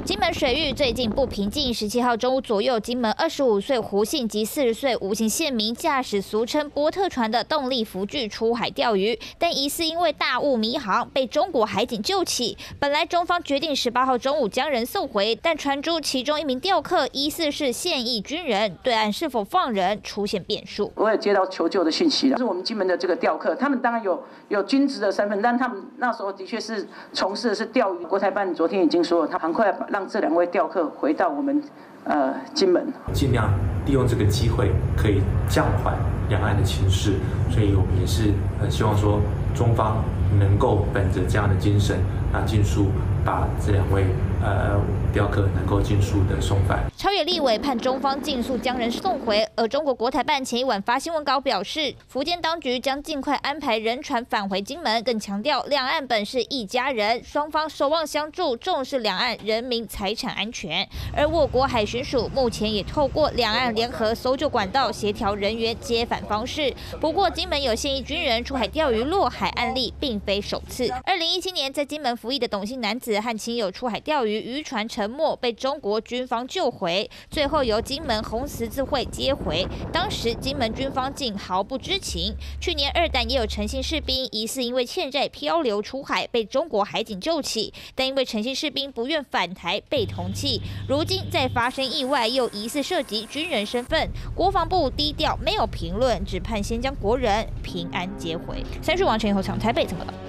金门水域最近不平静。17号中午左右，金门25岁胡姓及40岁吴姓县民驾驶俗称波特船的动力浮具出海钓鱼，但疑似因为大雾迷航，被中国海警救起。本来中方决定18号中午将人送回，但传出其中一名钓客疑似是现役军人，对岸是否放人出现变数。 我也接到求救的讯息了，是我们金门的这个钓客，他们当然有军职的身份，但他们那时候的确是从事的是钓鱼。国台办昨天已经说了，他很快让这2位钓客回到我们金门， 尽量利用这个机会可以降缓两岸的情势，所以我们也是希望说中方能够本着这样的精神，尽速把这2位钓客能够尽速的送返。 朝野立委盼中方尽速将人送回，而中国国台办前一晚发新闻稿表示，福建当局将尽快安排人船返回金门，更强调两岸本是一家人，双方守望相助，重视两岸人民财产安全。而我国海巡署目前也透过两岸联合搜救管道协调人员接返方式。不过，金门有现役军人出海钓鱼落海案例并非首次。2017年在金门服役的董姓男子和亲友出海钓鱼，渔船沉没，被中国军方救回，最后由金门红十字会接回。当时金门军方竟毫不知情。去年2弹也有陈姓士兵疑似因为欠债漂流出海，被中国海警救起，但因为陈姓士兵不愿返台被通缉。如今再发生意外，又疑似涉及军人身份，国防部低调没有评论，只盼先将国人平安接回。3立网陈以后场台北怎么了？